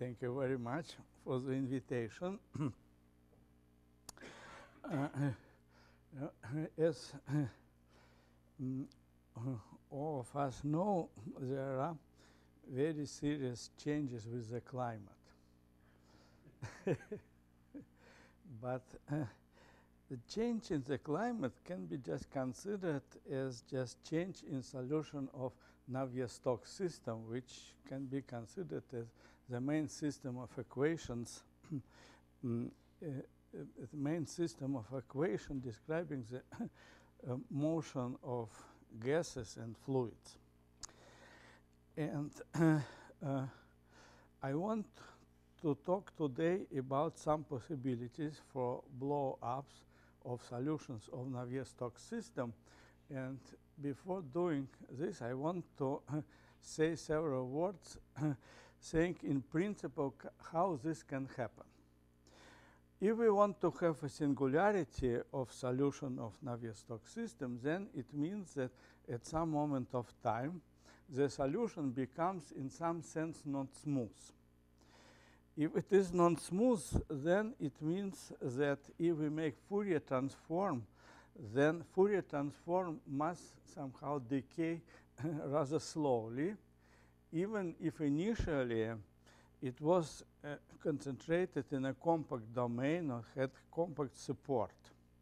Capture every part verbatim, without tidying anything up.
thank you very much for the invitation. uh, as mm, all of us know, there are very serious changes with the climate. But uh, the change in the climate can be just considered as just change in solution of Navier-Stokes system, which can be considered as the main system of equations, mm, uh, uh, the main system of equation describing the uh, motion of gases and fluids. And uh, uh, I want to talk today about some possibilities for blow-ups of solutions of Navier-Stokes system. And before doing this, I want to uh, say several words saying in principle how this can happen. If we want to have a singularity of solution of Navier-Stokes system, then it means that at some moment of time, the solution becomes in some sense not smooth. If it is non-smooth, then it means that if we make Fourier transform, then Fourier transform must somehow decay rather slowly, even if initially it was uh, concentrated in a compact domain or had compact support.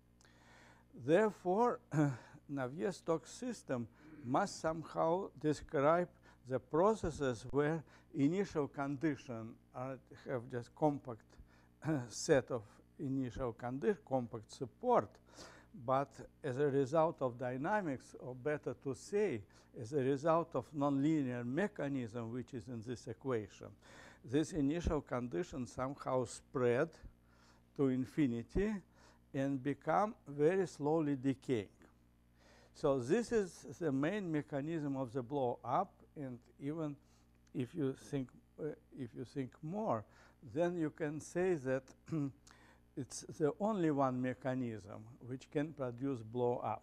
Therefore, Navier-Stokes system must somehow describe the processes where initial conditions have just compact set of initial conditions, compact support, but as a result of dynamics, or better to say, as a result of nonlinear mechanism which is in this equation, this initial condition somehow spread to infinity and become very slowly decaying. So this is the main mechanism of the blow-up, and even if you think uh, if you think more, then you can say that it's the only one mechanism which can produce blow-up.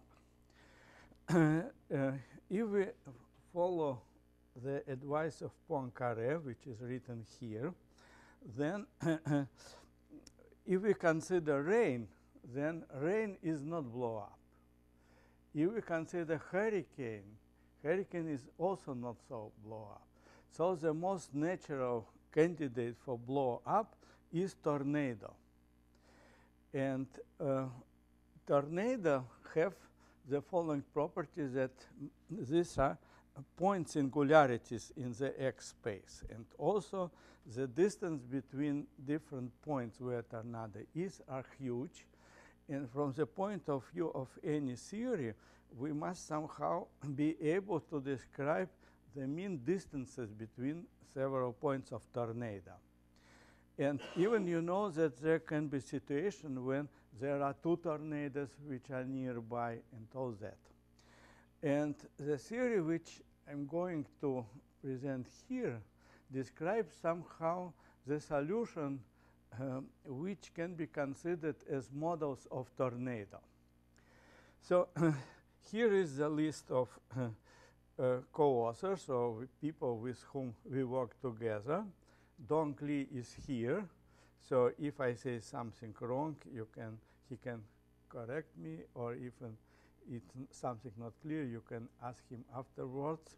uh, if we follow the advice of Poincaré, which is written here, then if we consider rain, then rain is not blow-up. If we consider hurricane, hurricane is also not so blow-up. So the most natural candidate for blow-up is tornado. And uh, tornado have the following properties, that these are point singularities in the X space. And also the distance between different points where tornado is are huge. And from the point of view of any theory, we must somehow be able to describe the mean distances between several points of tornado. And even you know that there can be situations when there are two tornadoes which are nearby and all that. And the theory which I'm going to present here describes somehow the solution um, which can be considered as models of tornado. So here is the list of uh, uh, co-authors, or people with whom we work together. Dong Li is here, so if I say something wrong, you can he can correct me, or even it's something not clear, you can ask him afterwards.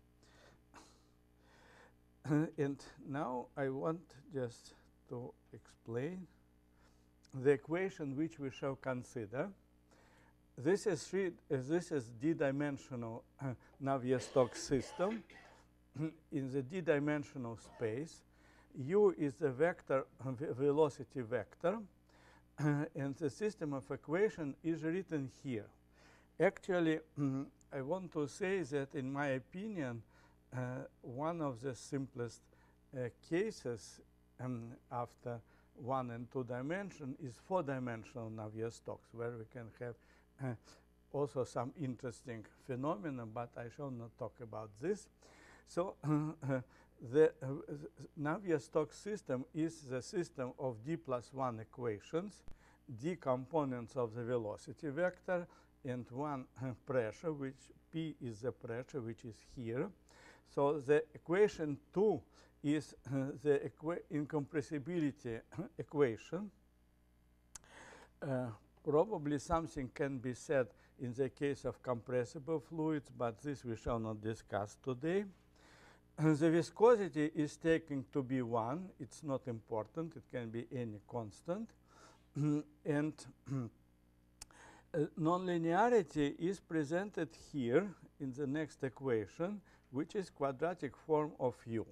And now I want just to explain the equation which we shall consider. This is three, uh, this is d-dimensional uh, Navier-Stokes system. In the d-dimensional space, u is the vector uh, velocity vector, uh, and the system of equation is written here. Actually, mm, I want to say that in my opinion, uh, one of the simplest uh, cases um, after one and two dimension is four-dimensional Navier-Stokes, where we can have uh, also some interesting phenomena, but I shall not talk about this. So uh, the uh, Navier-Stokes system is the system of d plus one equations, d components of the velocity vector, and one uh, pressure, which P is the pressure, which is here. So the equation two is uh, the equa incompressibility equation. Uh, probably something can be said in the case of compressible fluids, but this we shall not discuss today. The viscosity is taken to be one. It's not important. It can be any constant. And uh, nonlinearity is presented here in the next equation, which is quadratic form of U.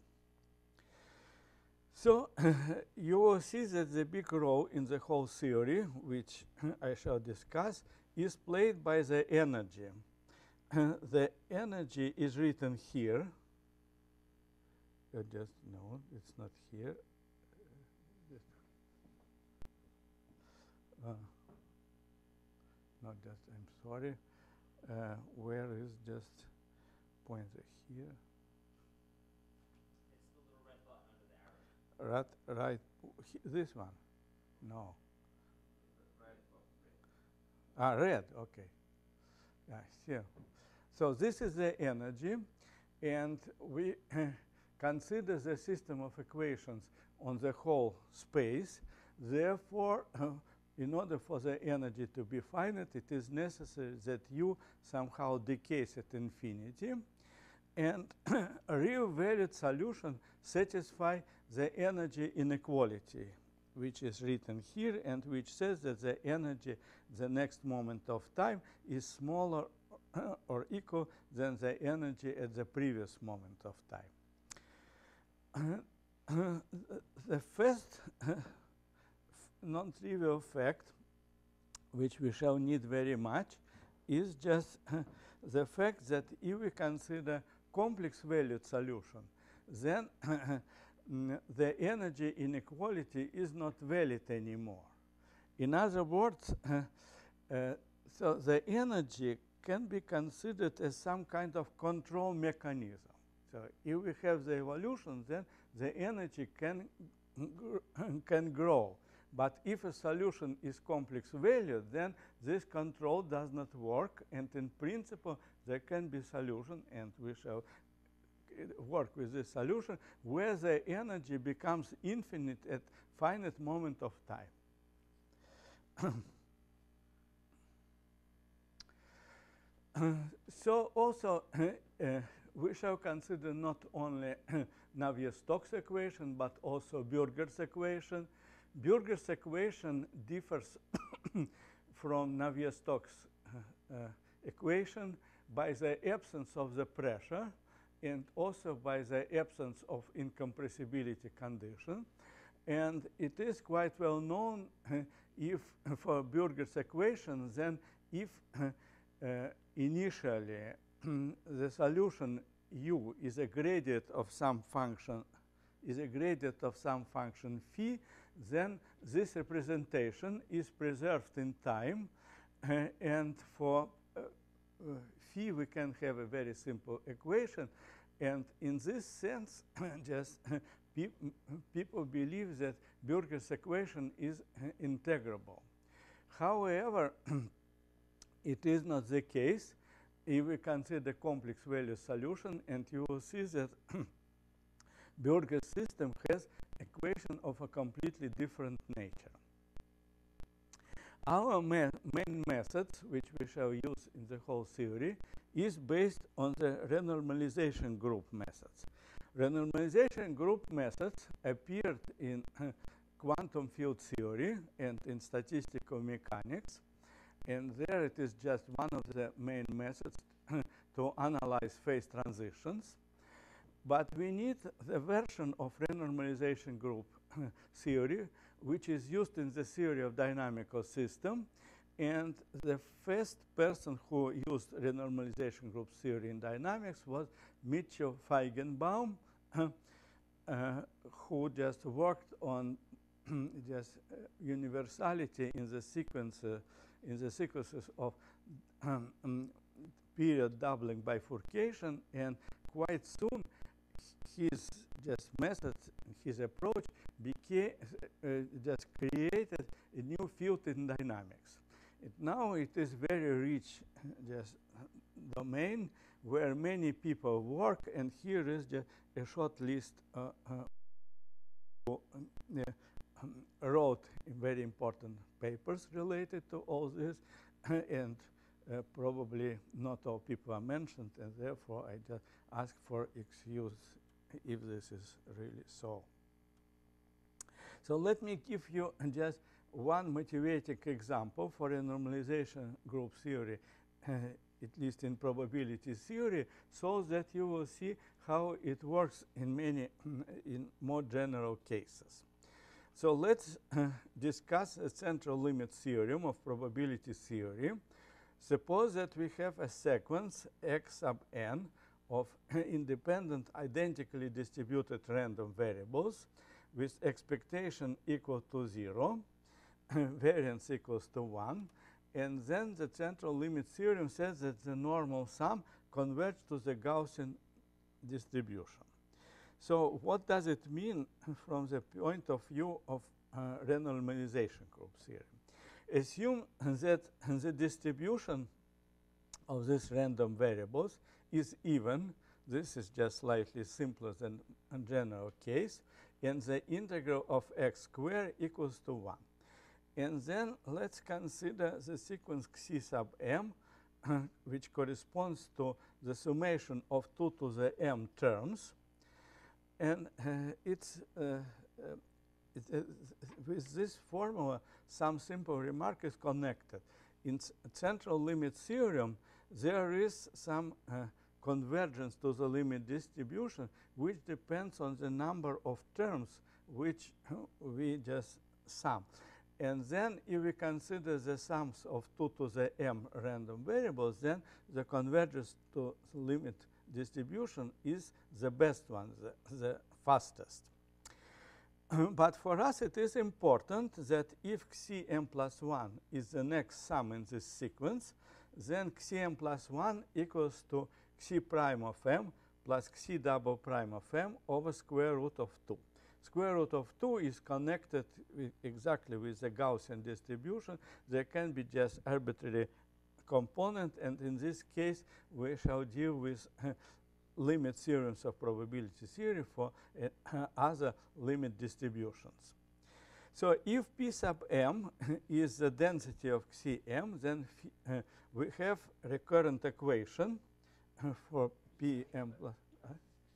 So you will see that the big role in the whole theory, which I shall discuss, is played by the energy. The energy is written here. You just no, it's not here. Uh, not just, I'm sorry. Uh, where is just pointer here? It's the little red button under the arrow. Right, right. He, this one? No. Red, red. Ah, red. Okay. Yeah, here. So this is the energy, and we consider the system of equations on the whole space. Therefore, uh, in order for the energy to be finite, it is necessary that U somehow decays at infinity. And a real-valued solution satisfies the energy inequality, which is written here, and which says that the energy the next moment of time is smaller or equal than the energy at the previous moment of time. The first non-trivial fact, which we shall need very much, is just the fact that if we consider complex valued solution, then the energy inequality is not valid anymore. In other words, uh, uh, so the energy can be considered as some kind of control mechanism. So if we have the evolution, then the energy can, gr can grow. But if a solution is complex valued, then this control does not work, and in principle there can be solution, and we shall work with this solution, where the energy becomes infinite at finite moment of time. So also uh, we shall consider not only Navier-Stokes equation, but also Bürger's equation. Bürger's equation differs from Navier-Stokes uh, uh, equation by the absence of the pressure and also by the absence of incompressibility condition. And it is quite well known uh, if for Bürger's equation, then if uh, uh, initially the solution U is a gradient of some function, is a gradient of some function phi, then this representation is preserved in time, uh, and for uh, uh, phi we can have a very simple equation, and in this sense just pe people believe that Bürger's equation is uh, integrable. However, it is not the case if we consider complex value solution, and you will see that Bürger's system has equation of a completely different nature. Our ma main method, which we shall use in the whole theory, is based on the renormalization group methods. Renormalization group methods appeared in quantum field theory and in statistical mechanics, and there it is just one of the main methods to analyze phase transitions. But we need the version of renormalization group theory, which is used in the theory of dynamical system. And the first person who used renormalization group theory in dynamics was Mitchell Feigenbaum, uh, who just worked on just uh, universality in the sequence, uh, in the sequences of um, um, period doubling bifurcation, and quite soon his just method, his approach became uh, just created a new field in dynamics. It, now it is very rich just domain, where many people work, and here is just a short list uh, uh, who uh, um, wrote very important papers related to all this, and uh, probably not all people are mentioned, and therefore I just ask for excuse if this is really so. So let me give you just one motivating example for a normalization group theory, uh, at least in probability theory, so that you will see how it works in many, in more general cases. So let's uh, discuss a central limit theorem of probability theory. Suppose that we have a sequence x sub n of independent, identically distributed random variables with expectation equal to zero, variance equals to one, and then the central limit theorem says that the normal sum converges to the Gaussian distribution. So what does it mean from the point of view of uh, renormalization group theory? Assume that the distribution of these random variables is even. This is just slightly simpler than a general case, and the integral of x squared equals to one. And then let's consider the sequence xi sub m, which corresponds to the summation of two to the m terms. And uh, it's, uh, uh, it, uh, with this formula, some simple remark is connected. In central limit theorem, there is some uh, convergence to the limit distribution, which depends on the number of terms which we just sum. And then if we consider the sums of two to the m random variables, then the convergence to the limit distribution is the best one, the, the fastest. But for us it is important that if xi m plus one is the next sum in this sequence, then xi m plus one equals to xi prime of m plus xi double prime of m over square root of two. Square root of two is connected with exactly with the Gaussian distribution. There can be just arbitrary component, and in this case we shall deal with uh, limit theorems of probability theory for uh, other limit distributions. So if P sub m is the density of xi m, then uh, we have recurrent equation for P m plus uh,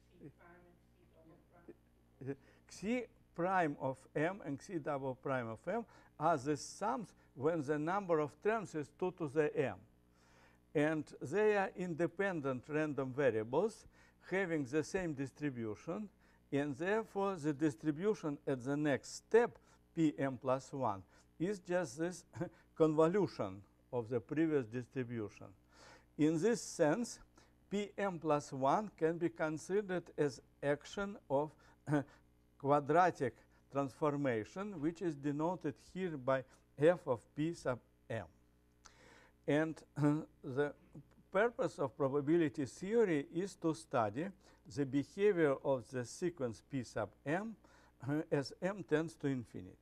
xi prime of m and xi double prime of m are the sums when the number of terms is two to the m. And they are independent random variables having the same distribution, and therefore the distribution at the next step, Pm plus one, is just this convolution of the previous distribution. In this sense, Pm plus one can be considered as action of quadratic transformation, which is denoted here by f of P sub m. And uh, the purpose of probability theory is to study the behavior of the sequence P sub m uh, as m tends to infinity.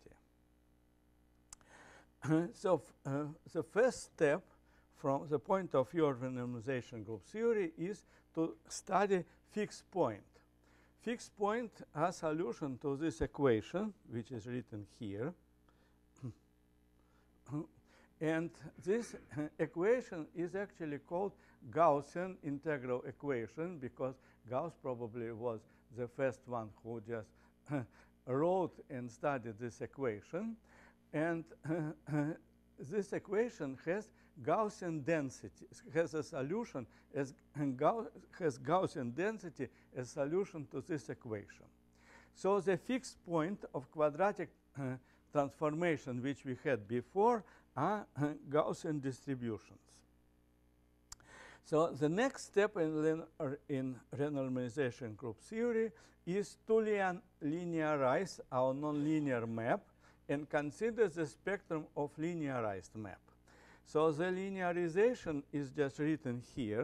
So uh, the first step from the point of view of renormalization group theory is to study fixed point. Fixed point are solution to this equation, which is written here. And this uh, equation is actually called Gaussian integral equation, because Gauss probably was the first one who just uh, wrote and studied this equation. And uh, uh, this equation has Gaussian density, has a solution, as Gauss, has Gaussian density as solution to this equation. So the fixed point of quadratic uh, transformation which we had before are uh, Gaussian distributions. So the next step in, in renormalization group theory is to linearize our nonlinear map and consider the spectrum of linearized map. So the linearization is just written here.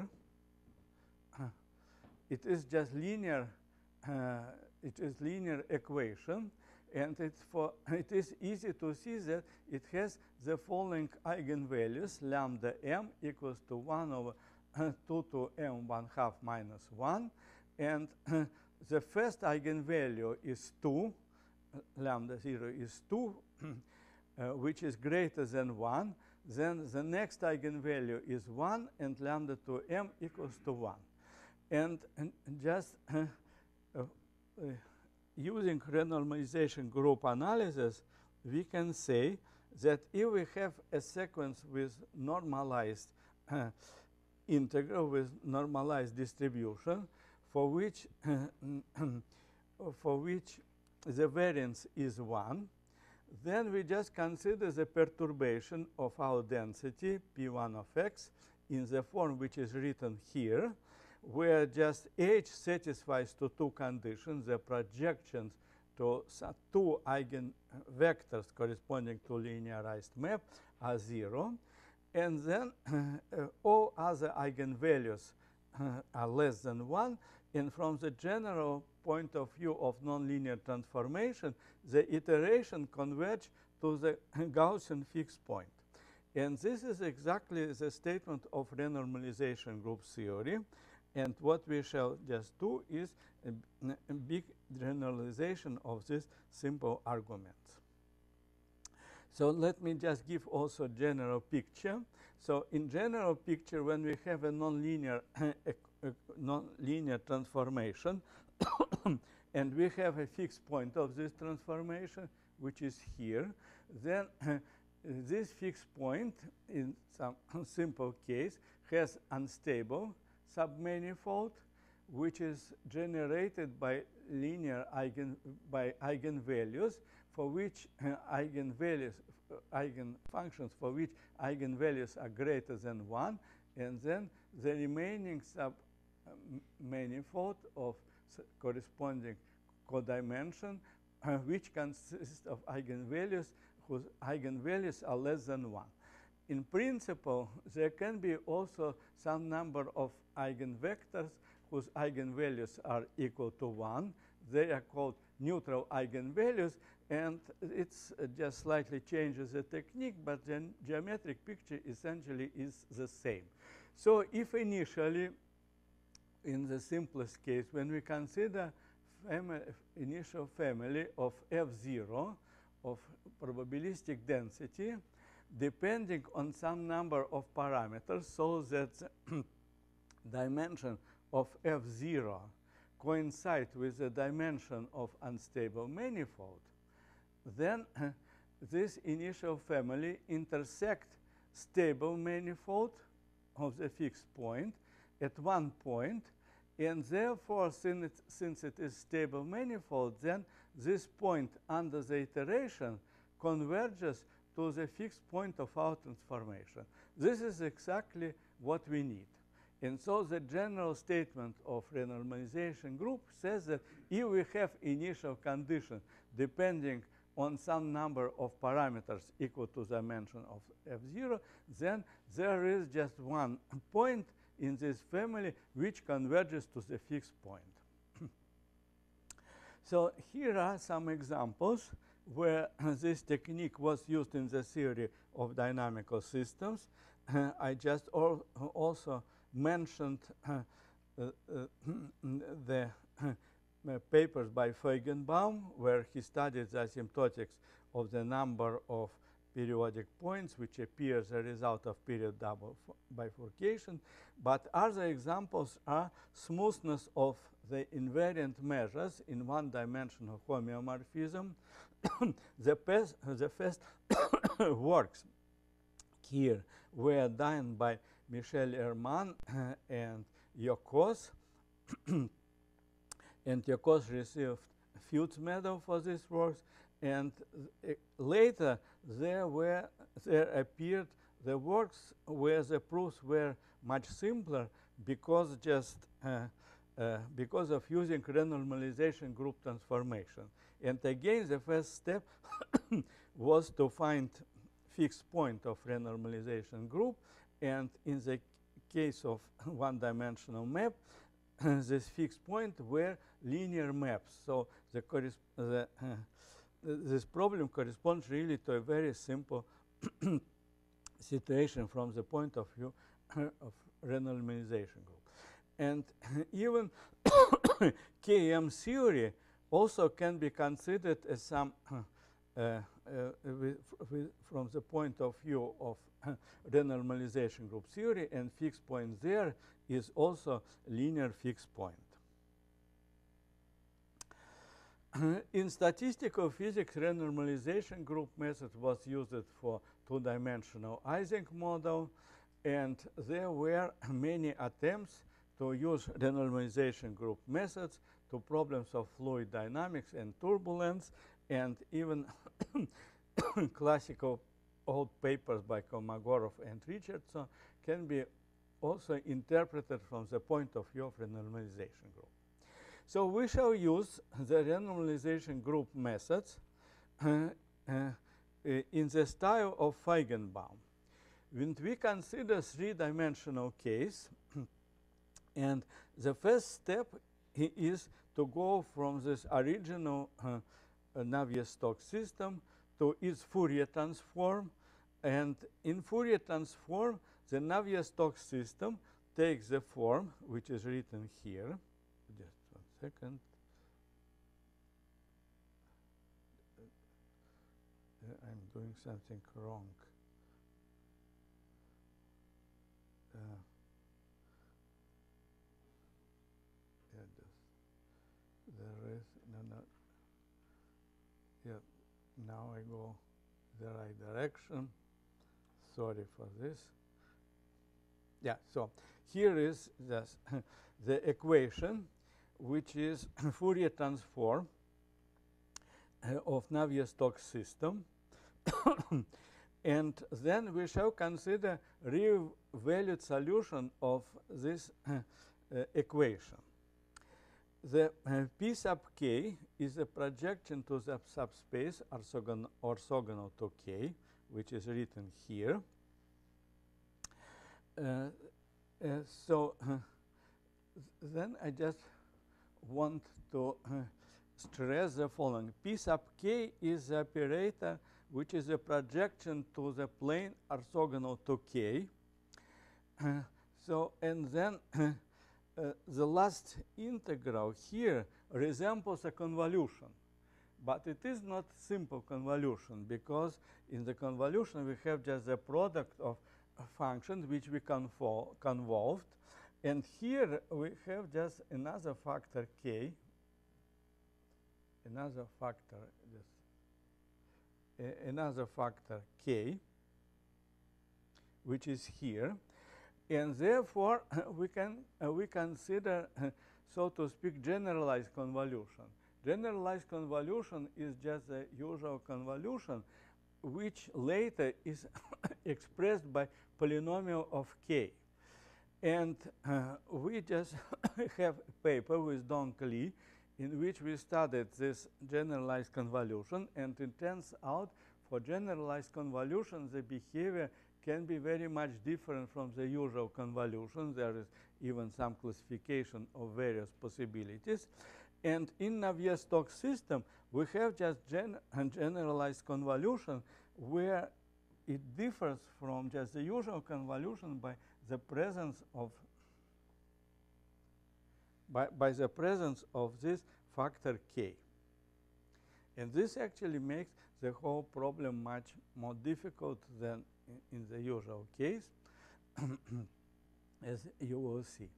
It is just linear, uh, it is linear equation, and it's for, it is easy to see that it has the following eigenvalues: lambda m equals to one over two to m one half minus one, and the first eigenvalue is two, uh, lambda zero is two, uh, which is greater than one. Then the next eigenvalue is one, and lambda to m equals to one. And, and just uh, uh, uh, using renormalization group analysis, we can say that if we have a sequence with normalized uh, integral with normalized distribution, for which for which the variance is one, then we just consider the perturbation of our density P one of x in the form which is written here, where just H satisfies to two conditions, the projections to two eigenvectors corresponding to linearized map are zero, and then uh, all other eigenvalues uh, are less than one, and from the general point of view of nonlinear transformation, the iteration converge to the Gaussian fixed point. And this is exactly the statement of renormalization group theory. And what we shall just do is a, a big generalization of these simple arguments. So let me just give also general picture. So in general picture, when we have a nonlinear a, a nonlinear transformation, and we have a fixed point of this transformation, which is here, then this fixed point, in some simple case, has unstable submanifold, which is generated by linear eigen by eigenvalues, for which uh, eigenvalues, uh, eigenfunctions for which eigenvalues are greater than one, and then the remaining submanifold of corresponding codimension, uh, which consists of eigenvalues whose eigenvalues are less than one. In principle, there can be also some number of eigenvectors whose eigenvalues are equal to one. They are called neutral eigenvalues, and it's uh, just slightly changes the technique, but the geometric picture essentially is the same. So if initially, in the simplest case, when we consider family, initial family of F zero of probabilistic density, depending on some number of parameters, so that the dimension of F zero coincide with the dimension of unstable manifold, then uh, this initial family intersect stable manifold of the fixed point at one point, and therefore, since it, since it is stable manifold, then this point under the iteration converges to the fixed point of our transformation. This is exactly what we need. And so the general statement of renormalization group says that if we have initial condition depending on some number of parameters equal to the dimension of F zero, then there is just one point in this family which converges to the fixed point. So here are some examples where this technique was used in the theory of dynamical systems. Uh, I just al also mentioned uh, uh, uh, the uh, papers by Feigenbaum, where he studied the asymptotics of the number of periodic points which appear as a result of period double bifurcation. But other examples are smoothness of the invariant measures in one-dimensional homeomorphism. the, the first works here were done by Michel Herman uh, and Yokos. And Yokos received Fields Medal for these works. And uh, later there were there appeared the works where the proofs were much simpler because just uh, uh, because of using renormalization group transformation. And again, the first step was to find fixed point of renormalization group, and in the case of one-dimensional map, this fixed point were linear maps. So the, the uh, this problem corresponds really to a very simple situation from the point of view of renormalization group. And even K M theory also can be considered as some, uh, uh, with, with from the point of view of renormalization group theory, and fixed point there is also linear fixed point. In statistical physics, renormalization group method was used for two-dimensional Ising model, and there were many attempts to use renormalization group methods to problems of fluid dynamics and turbulence, and even classical old papers by Kolmogorov and Richardson can be also interpreted from the point of view of renormalization group. So we shall use the renormalization group methods uh, uh, in the style of Feigenbaum. When we consider three-dimensional case, and the first step is to go from this original uh, uh, Navier-Stokes system to its Fourier transform, and in Fourier transform, the Navier-Stokes system takes the form which is written here. Just one second. Uh, I'm doing something wrong. Uh, yeah, just the rest, no, no. Yeah, now I go the right direction. Sorry for this. Yeah, so here is this the equation, which is Fourier transform uh, of Navier-Stokes system. And then we shall consider real valued solution of this uh, uh, equation. The uh, P sub k is a projection to the subspace orthogon orthogonal to K, which is written here. Uh, uh, so uh, then I just want to uh, stress the following. P sub k is the operator which is a projection to the plane orthogonal to K. Uh, so, and then uh, uh, the last integral here resembles a convolution. But it is not simple convolution, because in the convolution we have just the product of functions which we convol convolved. And here we have just another factor K, another factor, just uh, another factor K, which is here. And therefore, we can uh, we consider, uh, so to speak, generalized convolution. Generalized convolution is just the usual convolution, which later is expressed by polynomial of K. And uh, we just have a paper with Dong Li in which we studied this generalized convolution, and it turns out for generalized convolution the behavior can be very much different from the usual convolution. There is even some classification of various possibilities. And in Navier-Stokes system, we have just gen a generalized convolution where it differs from just the usual convolution by the presence of by, by the presence of this factor K. And this actually makes the whole problem much more difficult than in, in the usual case, as you will see.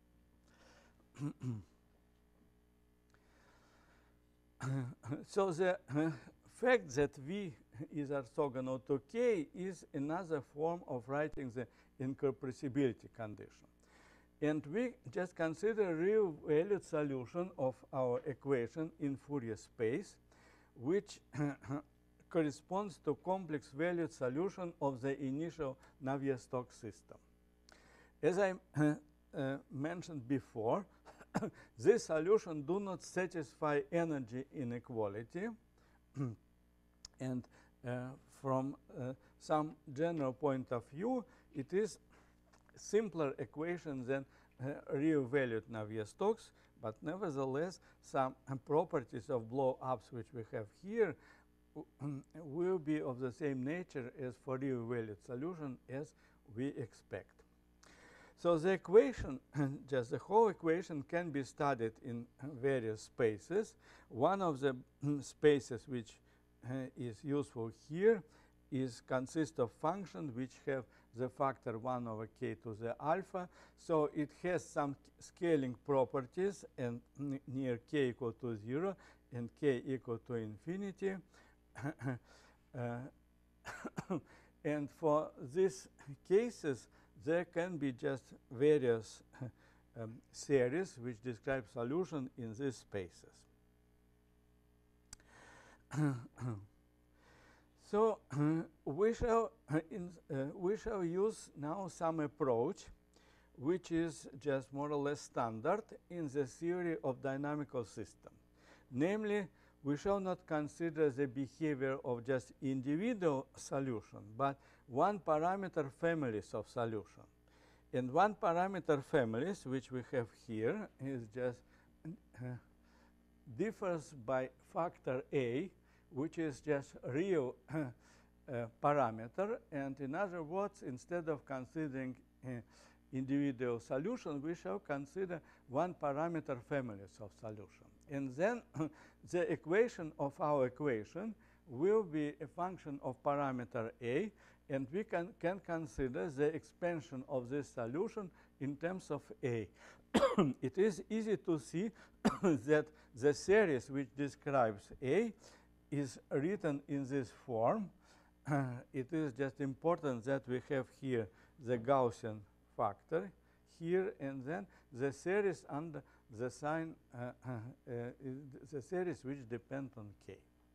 So the uh, fact that V is orthogonal to K is another form of writing the incompressibility condition. And we just consider real valued solution of our equation in Fourier space, which corresponds to complex valued solution of the initial Navier-Stokes system. As I uh, uh, mentioned before, this solution do not satisfy energy inequality. And uh, from uh, some general point of view, it is simpler equation than uh, real valued Navier-Stokes, but nevertheless some uh, properties of blow-ups which we have here will be of the same nature as for real valued solution as we expect. So the equation, just the whole equation, can be studied in various spaces. One of the spaces which uh, is useful here is consists of functions which have the factor one over k to the alpha. So it has some scaling properties and near k equal to zero and k equal to infinity. uh, and for these cases, there can be just various um, series which describe solution in these spaces. So we shall in, uh, we shall use now some approach which is just more or less standard in the theory of dynamical system. Namely, we shall not consider the behavior of just individual solution, but one parameter families of solution. And one parameter families, which we have here, is just uh, differs by factor A, which is just real uh, parameter. And in other words, instead of considering uh, individual solution, we shall consider one parameter families of solution. And then the equation of our equation will be a function of parameter A, and we can, can consider the expansion of this solution in terms of A. It is easy to see that the series which describes A is written in this form. Uh, it is just important that we have here the Gaussian factor here, and then the series under the sign, uh, uh, uh, the series which depend on k.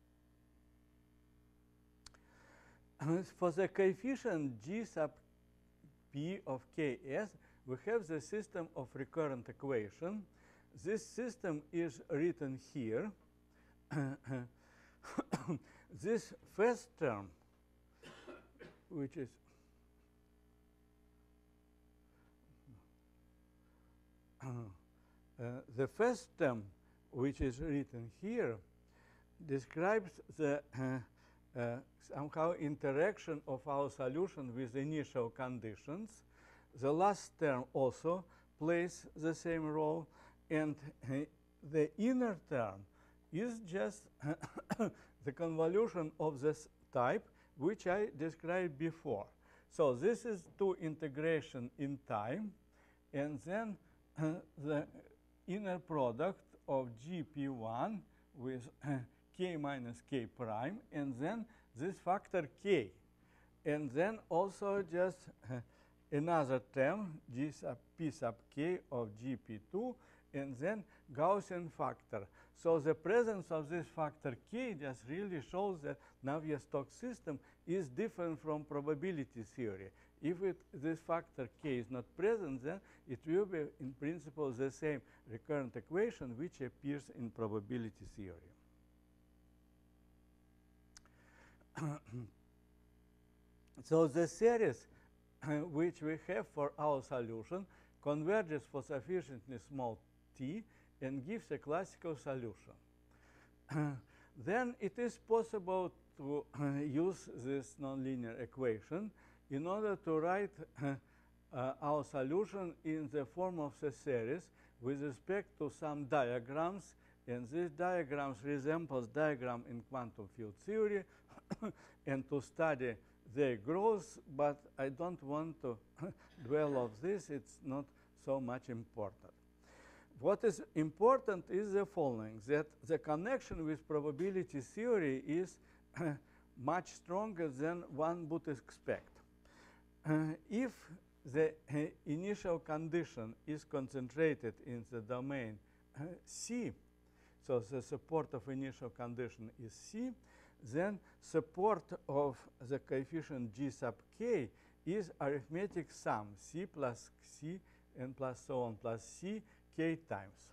For the coefficient g sub p of ks, we have the system of recurrent equation. This system is written here. This first term, which is Uh, the first term, which is written here, describes the uh, uh, somehow interaction of our solution with initial conditions. The last term also plays the same role, and uh, the inner term is just the convolution of this type, which I described before. So this is two integration in time, and then uh, the inner product of G P one with uh, k minus k prime, and then this factor k. And then also just uh, another term, G sub p sub k of G P two, and then Gaussian factor. So the presence of this factor k just really shows that Navier-Stokes system is different from probability theory. If it, this factor k is not present, then it will be in principle the same recurrent equation which appears in probability theory. So the series which we have for our solution converges for sufficiently small t and gives a classical solution. Then it is possible to uh, use this nonlinear equation in order to write uh, uh, our solution in the form of the series with respect to some diagrams, and these diagrams resembles diagram in quantum field theory, and to study their growth, but I don't want to dwell on this, it's not so much important. What is important is the following, that the connection with probability theory is much stronger than one would expect. Uh, if the uh, initial condition is concentrated in the domain uh, C, so the support of initial condition is C, then support of the coefficient G sub k is arithmetic sum C plus C and plus so on plus C k times.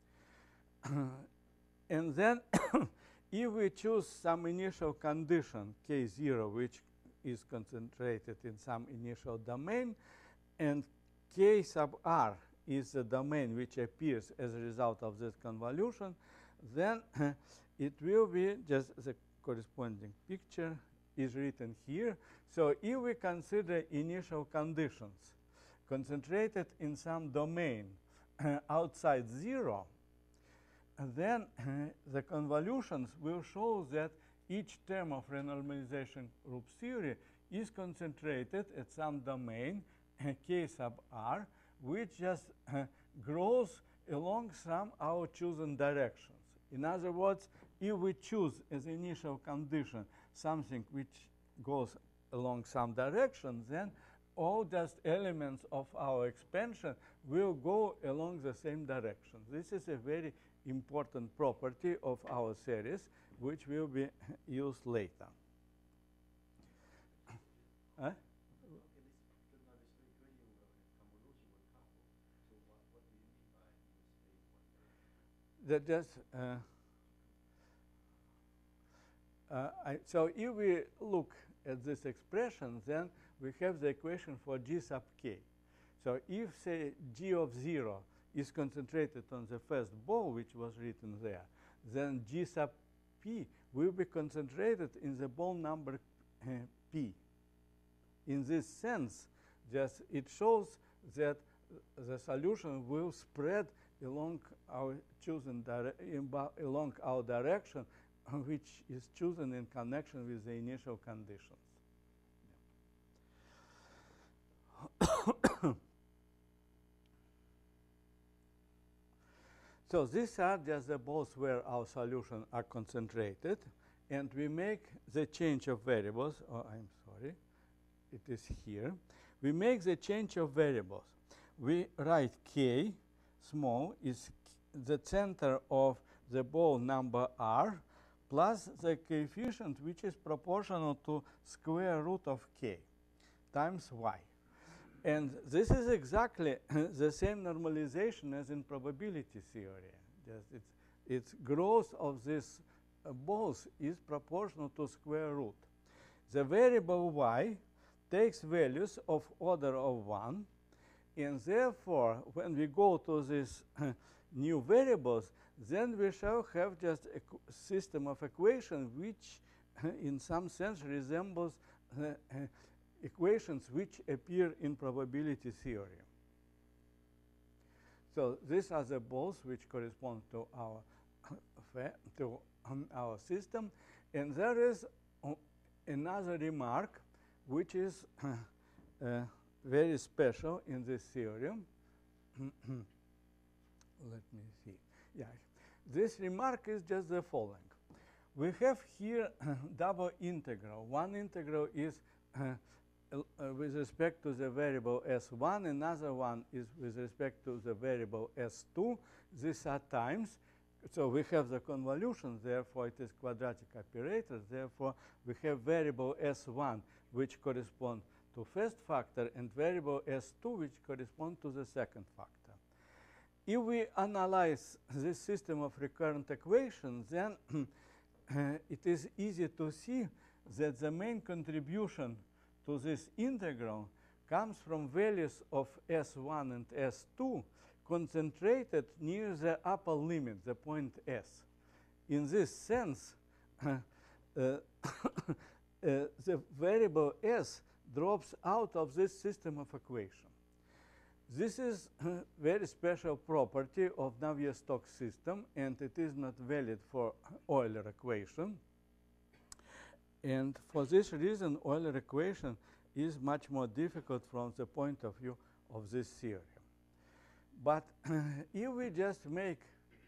And then if we choose some initial condition k zero, which is concentrated in some initial domain, and k sub r is the domain which appears as a result of this convolution, then it will be just the corresponding picture is written here. So if we consider initial conditions concentrated in some domain outside zero, then the convolutions will show that each term of renormalization group theory is concentrated at some domain k sub r, which just grows along some our chosen directions. In other words, if we choose as initial condition something which goes along some direction, then all just elements of our expansion will go along the same direction. This is a very important property of our series, which will be used later. Huh? That just uh, uh, I, so if we look at this expression, then we have the equation for G sub k. So if, say, G of zero is concentrated on the first ball, which was written there, then G sub p will be concentrated in the ball number uh, p. In this sense, just it shows that the solution will spread along our chosen along our direction, which is chosen in connection with the initial conditions. So these are just the balls where our solutions are concentrated, and we make the change of variables. Oh, I'm sorry, it is here. We make the change of variables. We write k small is the center of the ball number r plus the coefficient which is proportional to square root of k times y. And this is exactly the same normalization as in probability theory. Just it's, its growth of these uh, balls is proportional to square root. The variable y takes values of order of one, and therefore, when we go to these new variables, then we shall have just a system of equations which, in some sense, resembles uh, uh, equations which appear in probability theory. So these are the balls which correspond to our to um, our system, and there is uh, another remark which is uh, uh, very special in this theorem. Let me see. Yeah, this remark is just the following. We have here double integral. One integral is uh, uh, with respect to the variable s one, another one is with respect to the variable s two. These are times. So we have the convolution, therefore it is quadratic operator. Therefore, we have variable s one, which corresponds to first factor, and variable s two, which corresponds to the second factor. If we analyze this system of recurrent equations, then uh, it is easy to see that the main contribution to this integral comes from values of s one and s two concentrated near the upper limit, the point s. In this sense, uh, uh, uh, the variable s drops out of this system of equation. This is a very special property of Navier-Stokes system, and it is not valid for Euler equation. And for this reason, Euler equation is much more difficult from the point of view of this theorem. But if we just make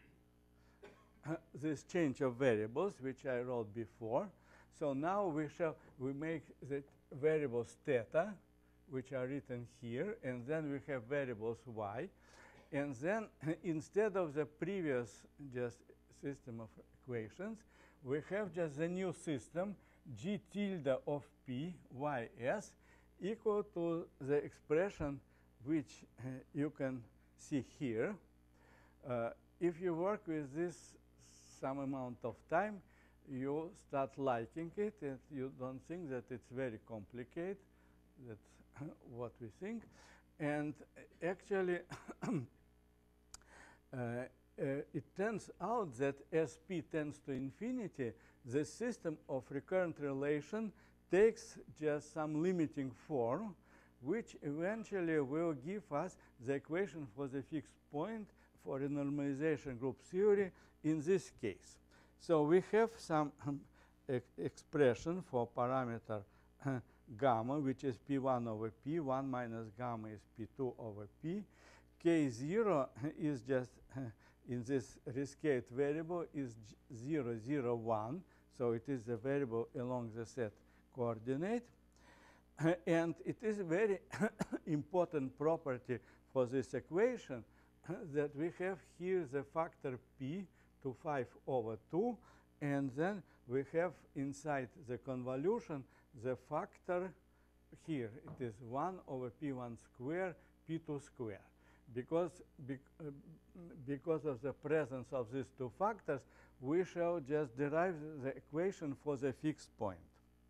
this change of variables, which I wrote before, so now we shall we make the variables theta, which are written here, and then we have variables y, and then instead of the previous just system of equations, we have just the new system g tilde of p ys equal to the expression which uh, you can see here. Uh, if you work with this some amount of time, you start liking it, and you don't think that it's very complicated. That's what we think. And actually, uh, uh, it turns out that as p tends to infinity, the system of recurrent relation takes just some limiting form, which eventually will give us the equation for the fixed point for a normalization group theory in this case. So we have some um, e expression for parameter uh, gamma, which is p one over p, one minus gamma is p two over p. K zero is just, uh, in this rescaled variable, is zero, zero, one. So it is the variable along the set coordinate. Uh, and it is a very important property for this equation uh, that we have here the factor p to five over two, and then we have inside the convolution the factor here. It is one over p one square, p two square. Because, bec uh, because of the presence of these two factors, we shall just derive the equation for the fixed point.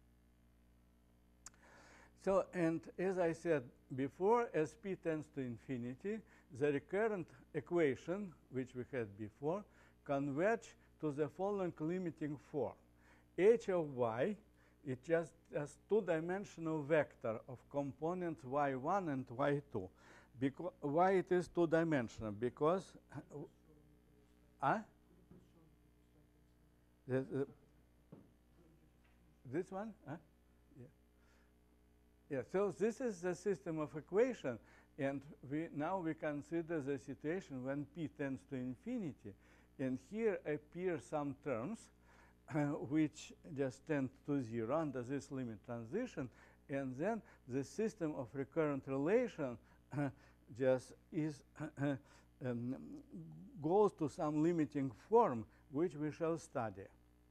So, and as I said before, as p tends to infinity, the recurrent equation, which we had before, converge to the following limiting form. H of y is just a two-dimensional vector of components y one and y two. Because why it is two-dimensional? Because uh, the, the, this one? Huh? Yeah. Yeah. So this is the system of equation, and we now we consider the situation when p tends to infinity, and here appear some terms uh, which just tend to zero under this limit transition, and then the system of recurrent relation uh, just is uh, um, goes to some limiting form, which we shall study.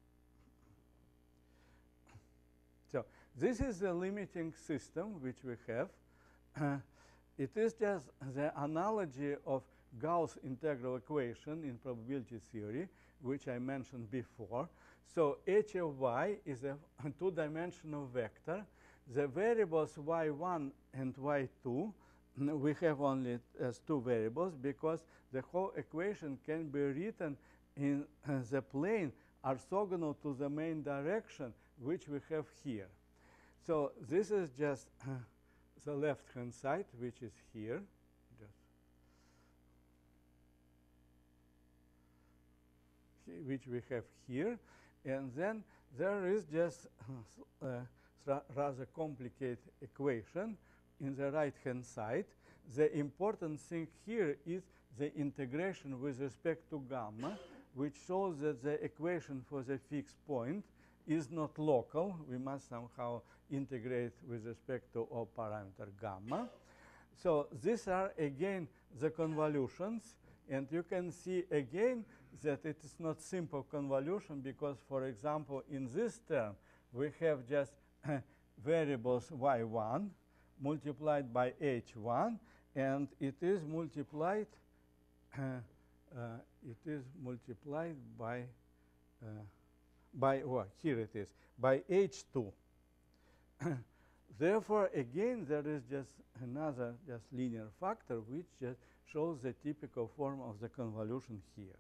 So this is the limiting system which we have. Uh, it is just the analogy of Gauss integral equation in probability theory, which I mentioned before. So h of y is a two-dimensional vector. The variables y one and y two we have only as two variables because the whole equation can be written in uh, the plane orthogonal to the main direction, which we have here. So this is just uh, the left-hand side, which is here. Just which we have here. And then there is just uh, uh, rather complicated equation in the right-hand side. The important thing here is the integration with respect to gamma, which shows that the equation for the fixed point is not local. We must somehow integrate with respect to all parameter gamma. So these are, again, the convolutions. And you can see, again, that it is not simple convolution because, for example, in this term, we have just variables y one multiplied by h one, and it is multiplied uh, uh, it is multiplied by uh, by oh, here it is by h two. Therefore, again, there is just another just linear factor which just shows the typical form of the convolution here.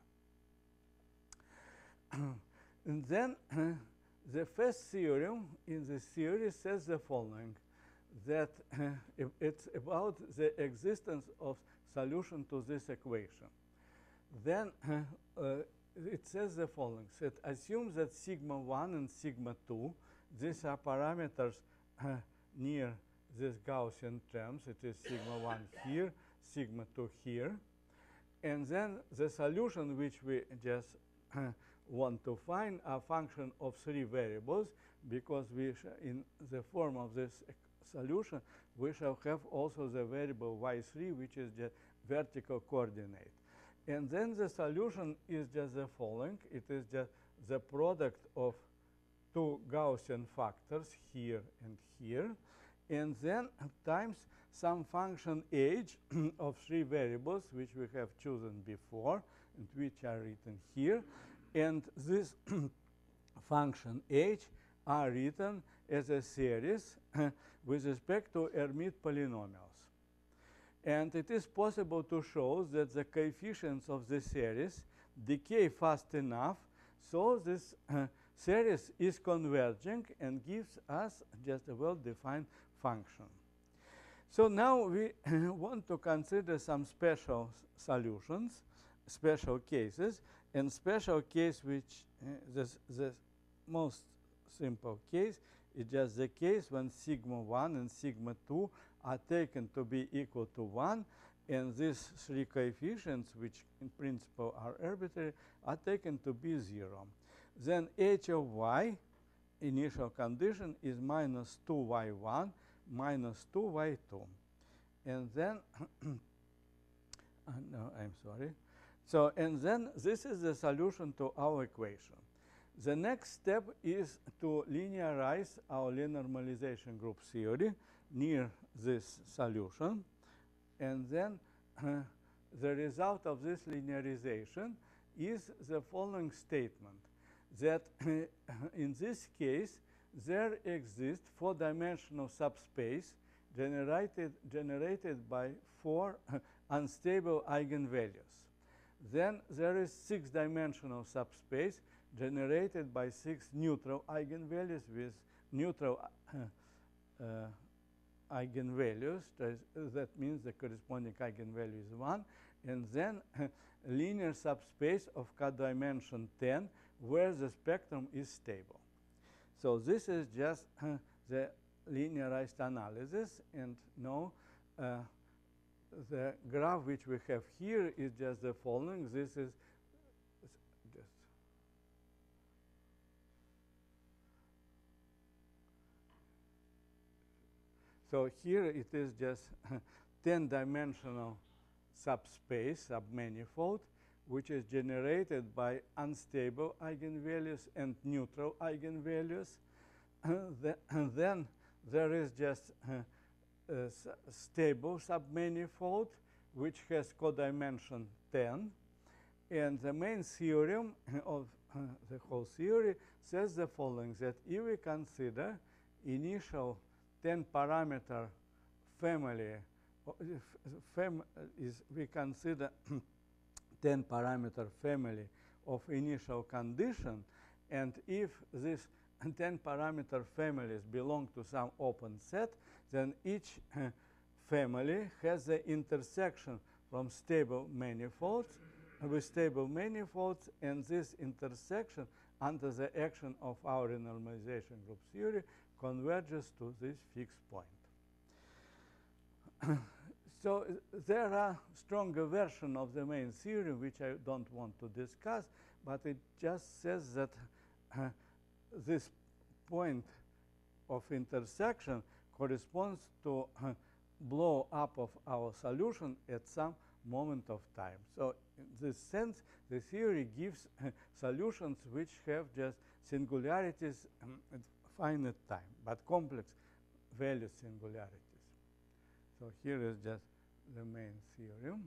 And then the first theorem in this theory says the following, that uh, it's about the existence of solution to this equation. Then uh, uh, it says the following, that assume that sigma one and sigma two, these are parameters uh, near these Gaussian terms. It is sigma one here, sigma two here. And then the solution which we just uh, want to find are function of three variables, because we in the form of this solution, we shall have also the variable y three, which is the vertical coordinate. And then the solution is just the following. It is just the product of two Gaussian factors here and here, and then times some function h of three variables, which we have chosen before and which are written here. And this function h are written as a series with respect to Hermite polynomials. And it is possible to show that the coefficients of the series decay fast enough so this uh, series is converging and gives us just a well-defined function. So now we want to consider some special s- solutions, special cases, and special case which uh, the, the most simple case is just the case when sigma one and sigma two are taken to be equal to one, and these three coefficients, which in principle are arbitrary, are taken to be zero. Then h of y, initial condition, is minus two y one minus two y two. And then, uh, no, I'm sorry. So, and then this is the solution to our equation. The next step is to linearize our linear normalization group theory near this solution. And then uh, the result of this linearization is the following statement, that in this case, there exists four-dimensional subspace generated, generated by four unstable eigenvalues. Then there is six-dimensional subspace generated by six neutral eigenvalues with neutral uh, uh, eigenvalues. That means the corresponding eigenvalue is one. And then a linear subspace of codimension ten where the spectrum is stable. So this is just uh, the linearized analysis. And now uh, the graph which we have here is just the following. This is just so here it is just ten-dimensional subspace, submanifold, which is generated by unstable eigenvalues and neutral eigenvalues. And then there is just uh, a stable submanifold, which has codimension ten. And the main theorem of uh, the whole theory says the following, that if we consider initial ten-parameter family, if fam is we consider ten-parameter family of initial condition, and if this ten-parameter families belong to some open set, then each uh, family has the intersection from stable manifolds with stable manifolds, and this intersection under the action of our renormalization group theory converges to this fixed point. So uh, there are stronger versions of the main theory which I don't want to discuss, but it just says that uh, this point of intersection corresponds to uh, blow up of our solution at some moment of time. So in this sense, the theory gives uh, solutions which have just singularities um, at finite time, but complex value singularities. So here is just the main theorem.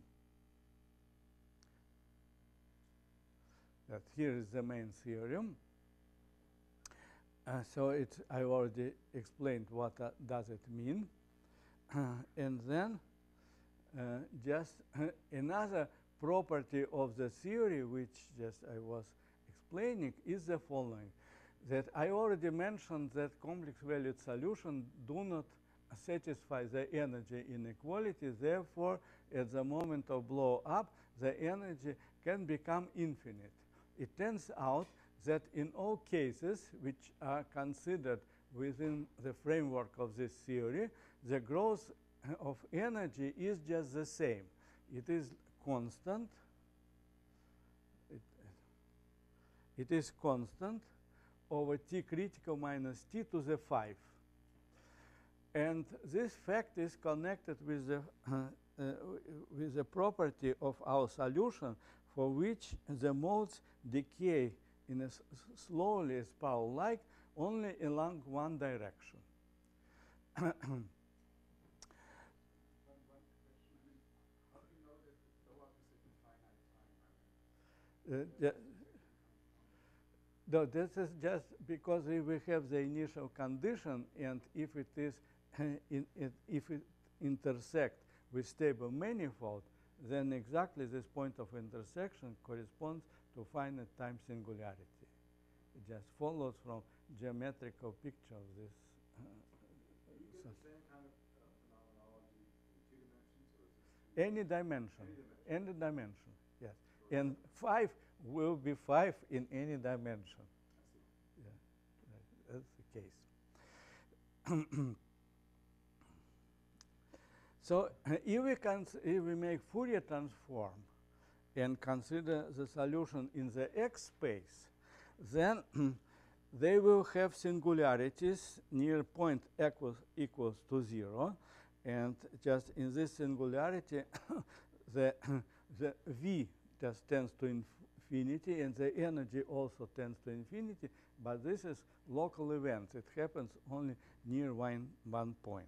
That here is the main theorem. Uh, so it, I already explained what uh, does it mean. Uh, and then uh, just uh, another property of the theory, which just I was explaining, is the following. That I already mentioned that complex valued solutions do not satisfy the energy inequality. Therefore, at the moment of blow up, the energy can become infinite. It turns out that in all cases which are considered within the framework of this theory, the growth of energy is just the same. It is constant. It, it is constant over T critical minus T to the five. And this fact is connected with the, uh, uh, with the property of our solution, for which the modes decay in a s slowly as Paul-like only along one direction. uh, the, no, this is just because if we have the initial condition, and if it is in, it, if it intersects with stable manifold, then exactly this point of intersection corresponds to finite time singularity. It just follows from geometrical picture of this. Uh, you get the same kind of uh, phenomenology any dimension, any dimension, yes. And five will be five in any dimension. Yeah, right, that's the case. So uh, if we cons if we make Fourier transform and consider the solution in the X space, then they will have singularities near point equals equals to zero, and just in this singularity, the the V just tends to infinity, and the energy also tends to infinity. But this is local events; it happens only near one one point.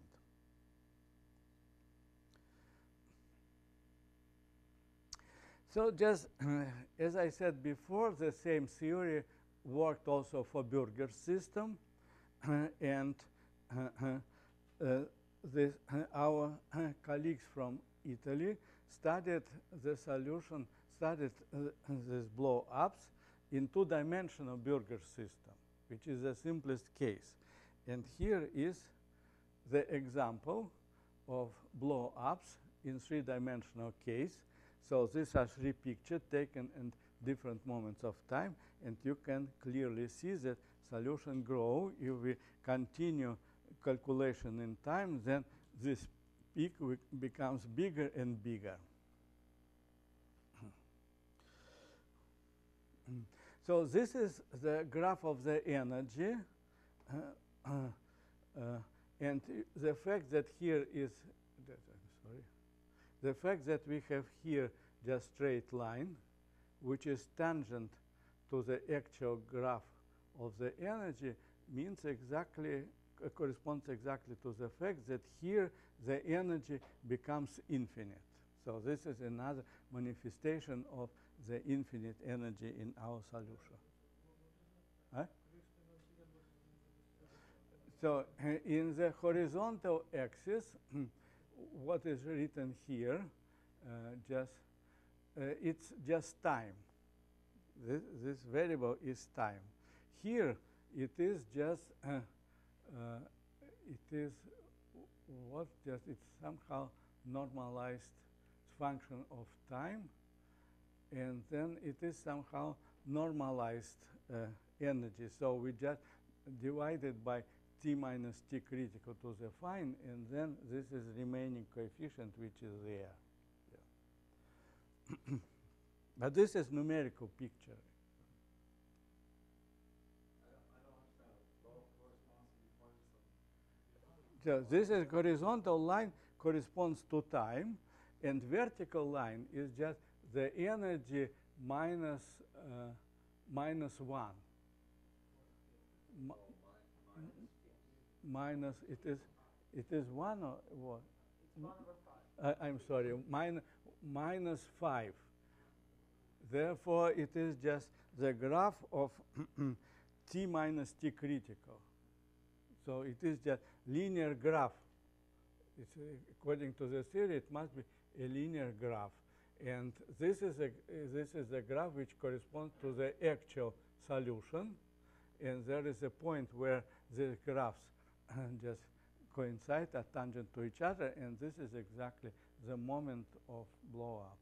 So just as I said before, the same theory worked also for Bürger's system, and uh, uh, this, uh, our uh, colleagues from Italy studied the solution, studied uh, these blow-ups in two-dimensional Bürger's system, which is the simplest case. And here is the example of blow-ups in three-dimensional case. So these are three pictures taken in different moments of time, and you can clearly see that solution grow. If we continue calculation in time, then this peak becomes bigger and bigger. So this is the graph of the energy, uh, uh, uh, and the fact that here is, sorry, the fact that we have here just straight line, which is tangent to the actual graph of the energy, means exactly, uh, corresponds exactly to the fact that here the energy becomes infinite. So this is another manifestation of the infinite energy in our solution. Huh? So uh, in the horizontal axis, what is written here, uh, just uh, it's just time. This, this variable is time. Here it is just uh, uh, it is what just it's somehow normalized function of time, and then it is somehow normalized uh, energy. So we just divided by t minus t critical to the fine, and then this is remaining coefficient which is there. Yeah. But this is numerical picture. So this is horizontal line corresponds to time, and vertical line is just the energy minus uh, minus one. Ma minus it is it is one or what? It's one over five. I, I'm sorry, min minus five. Therefore, it is just the graph of t minus t critical. So it is just linear graph. It's, uh, according to the theory, it must be a linear graph, and this is a uh, this is a graph which corresponds to the actual solution, and there is a point where the graphs just coincide, are tangent to each other, and this is exactly the moment of blow up.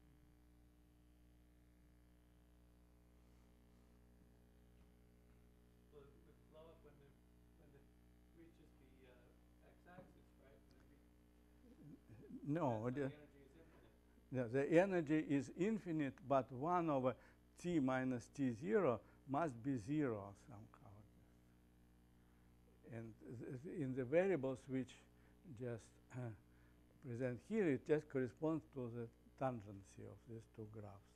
So it would blow up when it, when it reaches the uh, x-axis, right? When it No, the the, energy is infinite. yeah, the energy is infinite, but one over t minus t zero must be zero somehow. And th in the variables which just uh, present here, it just corresponds to the tangency of these two graphs.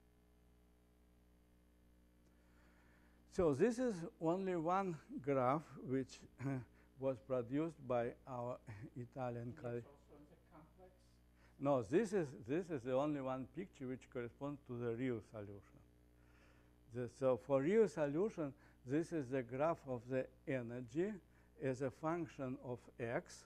So this is only one graph which uh, was produced by our Italian colleague. No, this is this is the only one picture which corresponds to the real solution. The, so for real solution, this is the graph of the energy as a function of x,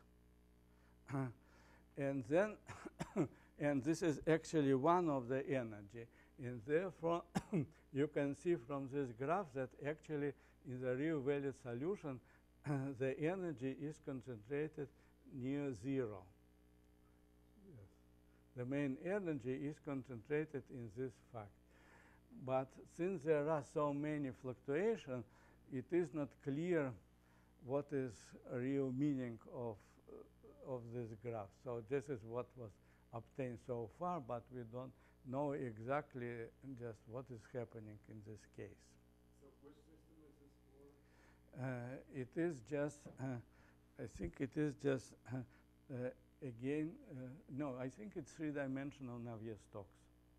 and then and this is actually one of the energy, and therefore you can see from this graph that actually in the real valued solution the energy is concentrated near zero. Yes. the main energy is concentrated in this fact. But since there are so many fluctuations, it is not clear what is a real meaning of, uh, of this graph. So this is what was obtained so far, but we don't know exactly just what is happening in this case. So which system is this for? Uh, it is just, uh, I think it is just, uh, uh, again, uh, no, I think it's three-dimensional Navier-Stokes.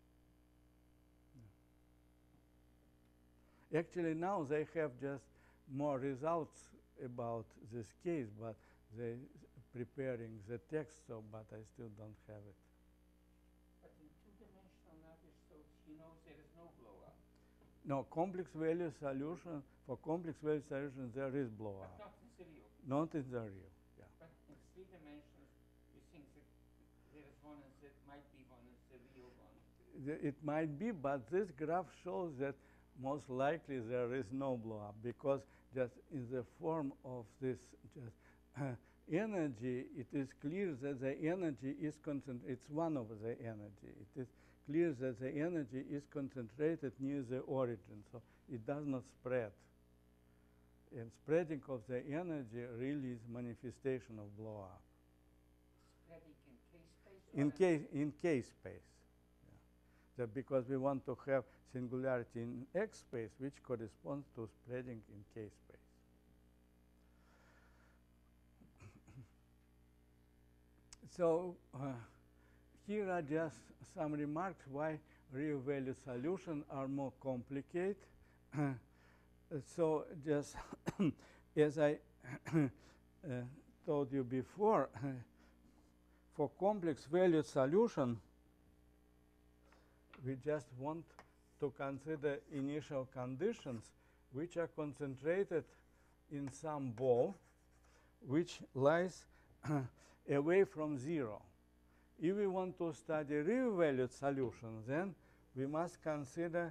Yeah. Actually, now they have just more results about this case, but they preparing the text, so, but I still don't have it. But in two-dimensional Navier-Stokes, you know there is no blowout. No, complex value solution, for complex value solution, there is blowout. But not in the real. Not in the real, yeah. But in three dimensions, you think that there is one and there might be one and the real one. The- It might be, but this graph shows that most likely there is no blow-up, because just in the form of this just uh, energy, it is clear that the energy is concentrated. It's one of the energy. It is clear that the energy is concentrated near the origin, so it does not spread. And spreading of the energy really is manifestation of blow-up. Spreading in K-space? or In K, in K space. Yeah. That because we want to have singularity in X space, which corresponds to spreading in K space. So uh, here are just some remarks why real value solutions are more complicated. So just as I uh, told you before, for complex value solution, we just want to consider initial conditions which are concentrated in some ball which lies away from zero. If we want to study real valued solution, then we must consider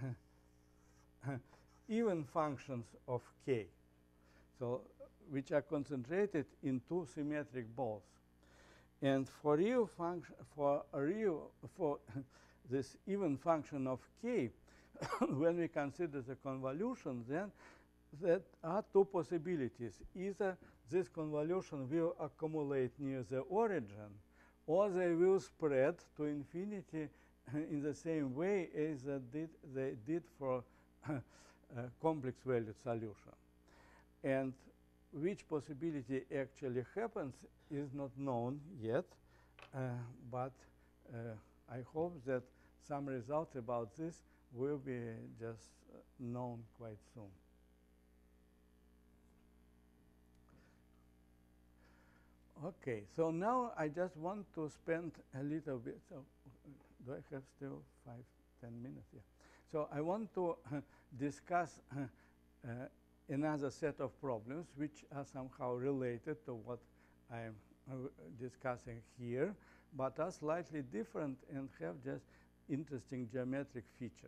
even functions of k, so which are concentrated in two symmetric balls. And for real function, for a real for this even function of k, when we consider the convolution, then there are two possibilities. Either this convolution will accumulate near the origin, or they will spread to infinity in the same way as they did, they did for a complex valued solution. And which possibility actually happens is not known yet, uh, but uh, I hope that some results about this will be just uh, known quite soon. Okay, so now I just want to spend a little bit, so uh, do I have still five, ten minutes? Yeah. So I want to uh, discuss uh, uh, another set of problems which are somehow related to what I'm uh, discussing here, but are slightly different and have just interesting geometric features.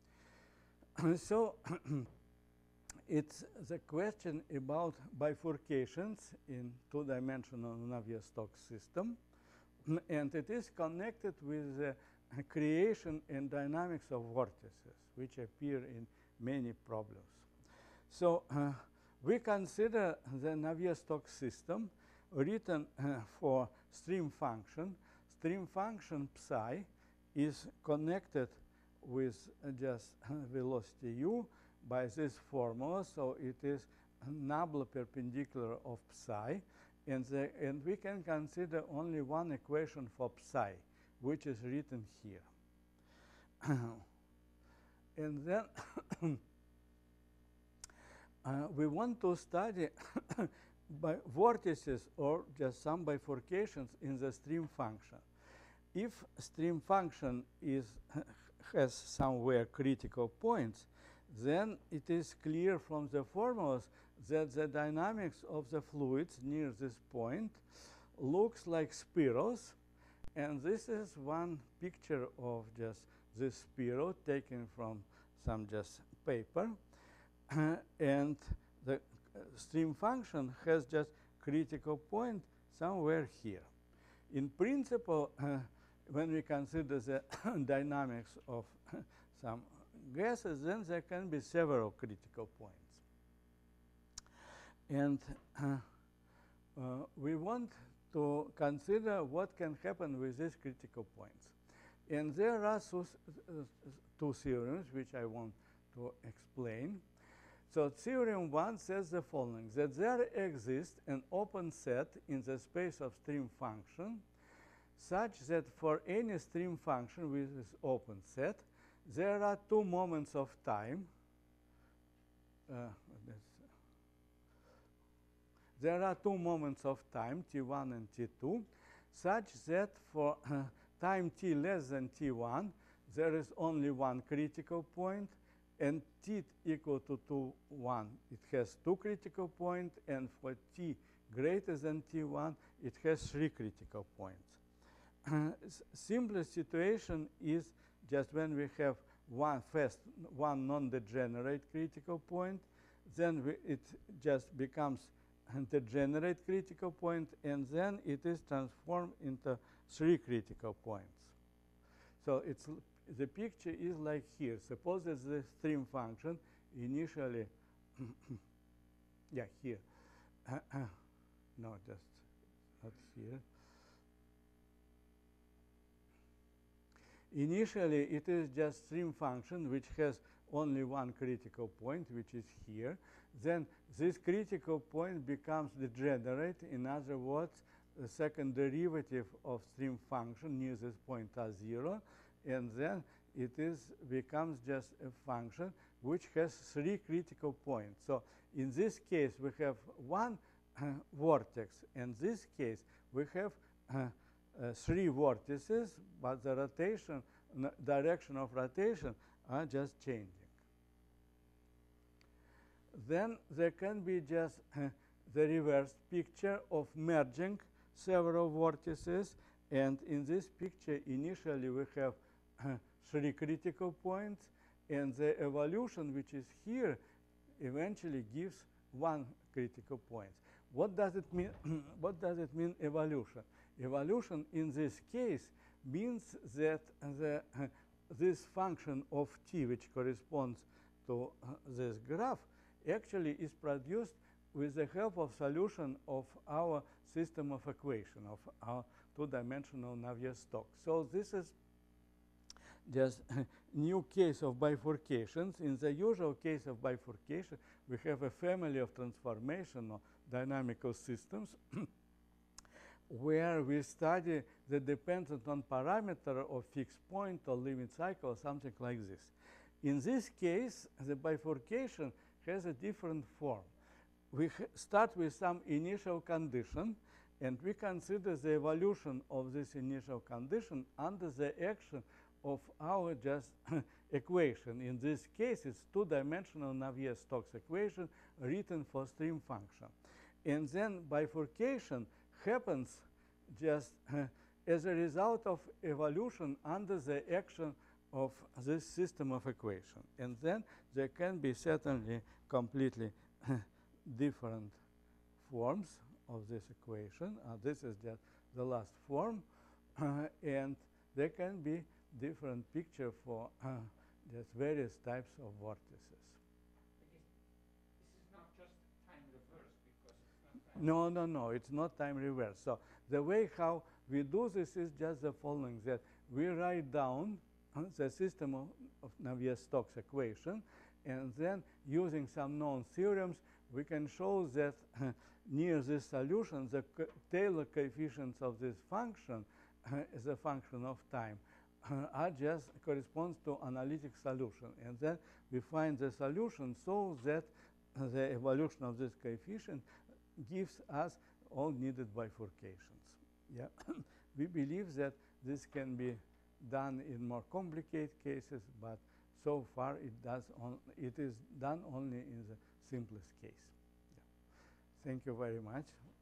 So it's the question about bifurcations in two-dimensional Navier-Stokes system, and it is connected with the creation and dynamics of vortices, which appear in many problems. So uh, we consider the Navier-Stokes system written uh, for stream function. Stream function psi is connected with uh, just uh, velocity u by this formula, so it is nabla perpendicular of psi, and, the, and we can consider only one equation for psi, which is written here. And then uh, we want to study by vortices or just some bifurcations in the stream function. If stream function is has somewhere critical points, then it is clear from the formulas that the dynamics of the fluids near this point looks like spirals. And this is one picture of just this spiral taken from some just paper. And the uh, stream function has just critical point somewhere here. In principle, uh, when we consider the dynamics of some gases, then there can be several critical points. And uh, uh, we want to consider what can happen with these critical points. And there are two, uh, two theorems which I want to explain. So theorem one says the following, that there exists an open set in the space of stream function such that for any stream function with this open set, there are two moments of time. Uh, there are two moments of time, T one and T two, such that for uh, time t less than T one, there is only one critical point, and t equal to two, one, it has two critical points, and for t greater than T one, it has three critical points. Uh, simplest situation is just when we have one first, one non-degenerate critical point, then we, it just becomes a degenerate critical point, and then it is transformed into three critical points. So it's the picture is like here. Suppose that the stream function initially, yeah, here. No, just not here. Initially, it is just stream function which has only one critical point, which is here. Then this critical point becomes degenerate. In other words, the second derivative of stream function near this point are zero, and then it is becomes just a function which has three critical points. So in this case, we have one uh, vortex. In this case, we have uh, uh, three vortices, but the rotation, direction of rotation are just changing. Then there can be just uh, the reverse picture of merging several vortices, and in this picture, initially we have uh, three critical points, and the evolution, which is here, eventually gives one critical point. What does it mean? What does it mean, evolution? Evolution in this case means that the, uh, this function of t, which corresponds to uh, this graph, actually is produced with the help of solution of our system of equation, of our two-dimensional Navier-Stokes. So this is just a new case of bifurcations. In the usual case of bifurcation, we have a family of transformation or dynamical systems where we study the dependent on parameter of fixed point or limit cycle or something like this. In this case, the bifurcation has a different form. We start with some initial condition, and we consider the evolution of this initial condition under the action of our just equation. In this case, it's two-dimensional Navier-Stokes equation written for stream function. And then bifurcation happens just uh, as a result of evolution under the action of this system of equation. And then there can be certainly completely different forms of this equation. Uh, this is just the last form. Uh, and there can be different picture for uh, just various types of vortices. This is not just time reverse because it's not time. No, no, no, it's not time reverse. So the way how we do this is just the following, that we write down uh, the system of, of Navier-Stokes equation, and then using some known theorems, we can show that uh, near this solution, the co Taylor coefficients of this function uh, is a function of time. Uh, are just corresponds to analytic solution, and then we find the solution so that uh, the evolution of this coefficient gives us all needed bifurcations. Yeah, we believe that this can be done in more complicated cases, but so far it does on it is done only in the simplest case. Yeah. Thank you very much.